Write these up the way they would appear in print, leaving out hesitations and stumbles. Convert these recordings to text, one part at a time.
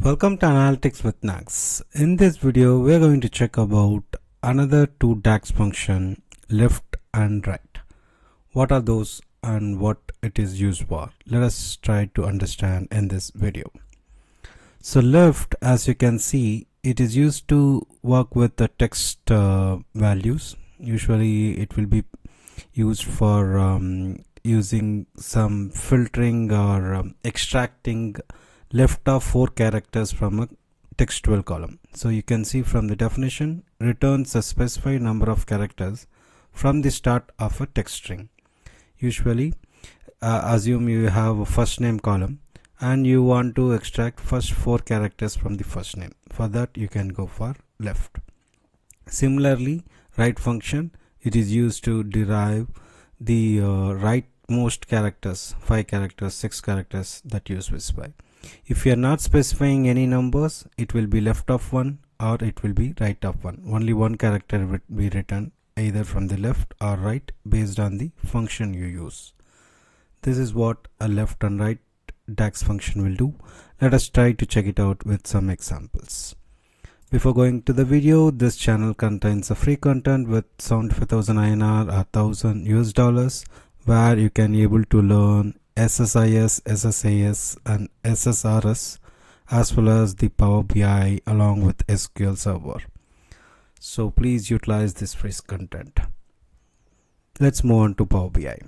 Welcome to Analytics with Nags. In this video, we are going to check about another two DAX function, left and right. What are those and what it is used for? Let us try to understand in this video. So left, as you can see, it is used to work with the text values. Usually it will be used for using some filtering or extracting left of 4 characters from a textual column. So you can see from the definition, returns a specified number of characters from the start of a text string. Usually assume you have a first name column and you want to extract first 4 characters from the first name. For that you can go for left. Similarly, right function, it is used to derive the rightmost characters, 5 characters, 6 characters that you specify. If you are not specifying any numbers, it will be left of 1 or it will be right of 1. Only one character will be written either from the left or right based on the function you use. This is what a left and right DAX function will do. Let us try to check it out with some examples. Before going to the video, this channel contains a free content with 75,000 INR or 1,000 US dollars where you can able to learn SSIS, SSAS and SSRS as well as the Power BI along with SQL Server. So please utilize this free content. Let's move on to Power BI.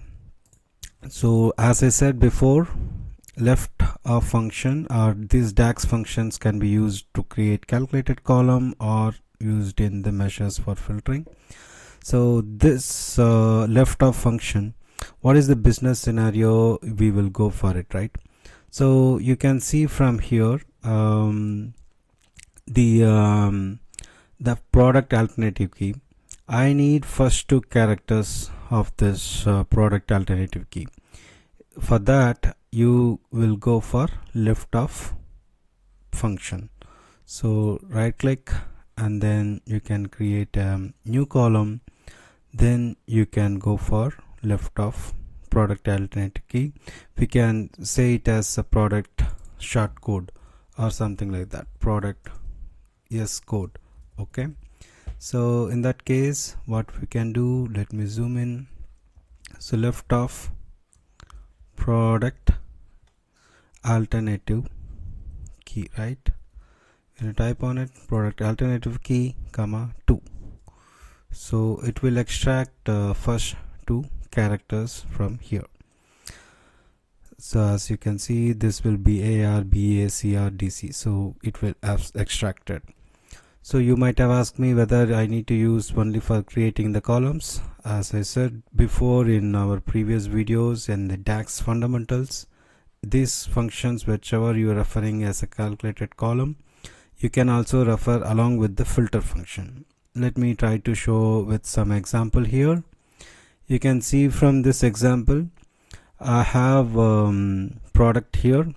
So as I said before, left of function or these DAX functions can be used to create calculated column or used in the measures for filtering. So this left of function, what is the business scenario? We will go for it, right? So you can see from here the product alternative key. I need first 2 characters of this product alternative key. For that you will go for left of function. So right click and then you can create a new column, then you can go for left of product alternative key. We can say it as a product short code or something like that, product yes code. Okay, so in that case what we can do, let me zoom in. So left of product alternative key, right? When you type on it, product alternative key comma 2, so it will extract first 2 characters from here. So as you can see, this will be AR, BA, CR, DC, so it will have extracted. So you might have asked me whether I need to use only for creating the columns. As I said before in our previous videos and the DAX fundamentals, these functions, whichever you are referring as a calculated column, you can also refer along with the filter function. Let me try to show with some example here. You can see from this example, I have product here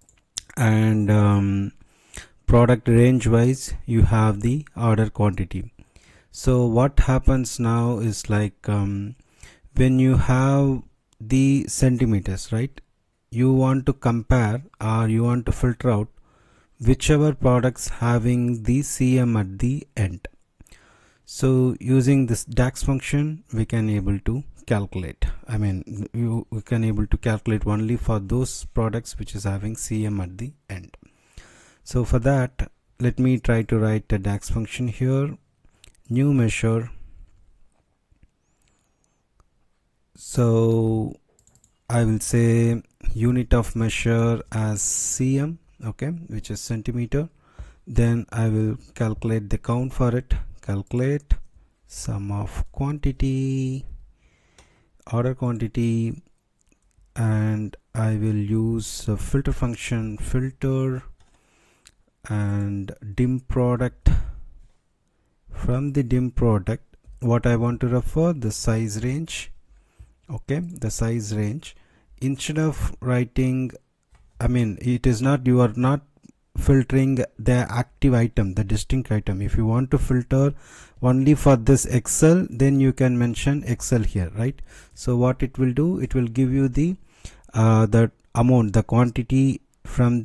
and product range wise you have the order quantity. So what happens now is like when you have the centimeters, right, you want to compare or you want to filter out whichever products having the CM at the end. So using this DAX function we can able to calculate, we can able to calculate only for those products which is having CM at the end. So for that, let me try to write a DAX function here, new measure. So I will say unit of measure as CM, okay, which is centimeter. Then I will calculate the count for it, calculate sum of quantity, order quantity, and I will use a filter function, filter and dim product. From the dim product, what I want to refer, the size range, okay, the size range. Instead of writing, it is not, you are not filtering the active item, the distinct item. If you want to filter only for this Excel, then you can mention Excel here, right? So what it will do, it will give you the amount, the quantity from the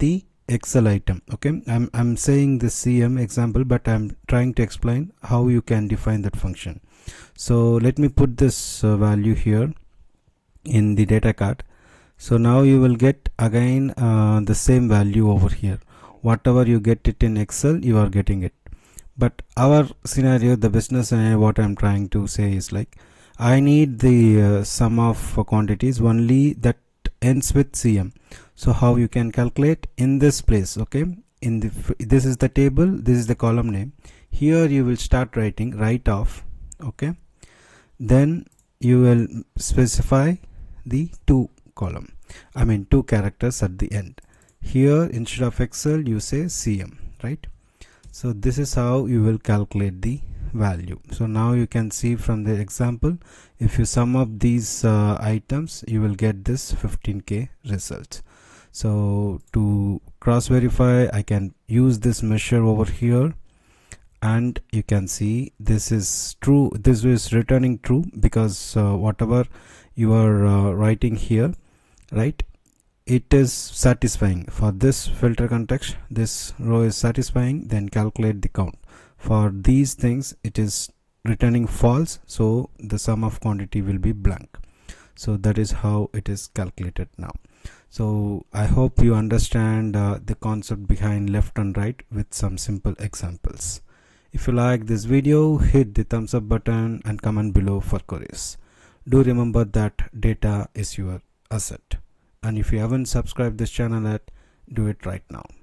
Excel item. Okay, I'm saying this CM example, but I'm trying to explain how you can define that function. So let me put this value here in the data card. So now you will get again the same value over here. Whatever you get it in Excel, you are getting it. But our scenario, the business scenario, what I'm trying to say is like, I need the sum of quantities only that ends with CM. So how you can calculate in this place? Okay, in the this is the table, this is the column name. Here you will start writing write off. Okay, then you will specify the two characters at the end. Here instead of Excel you say CM, right? So this is how you will calculate the value. So now you can see from the example, if you sum up these items, you will get this 15k results. So to cross verify, I can use this measure over here, and you can see this is true. This is returning true because whatever you are writing here, right, it is satisfying. For this filter context, this row is satisfying, then calculate the count. For these things it is returning false, so the sum of quantity will be blank. So that is how it is calculated now. So I hope you understand the concept behind left and right with some simple examples. If you like this video, hit the thumbs up button and comment below for queries. Do remember that data is your asset. And if you haven't subscribed this channel yet, do it right now.